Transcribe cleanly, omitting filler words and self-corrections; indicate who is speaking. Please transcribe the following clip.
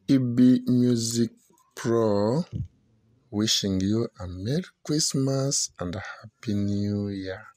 Speaker 1: EB Music Pro wishing you a Merry Christmas and a Happy New Year.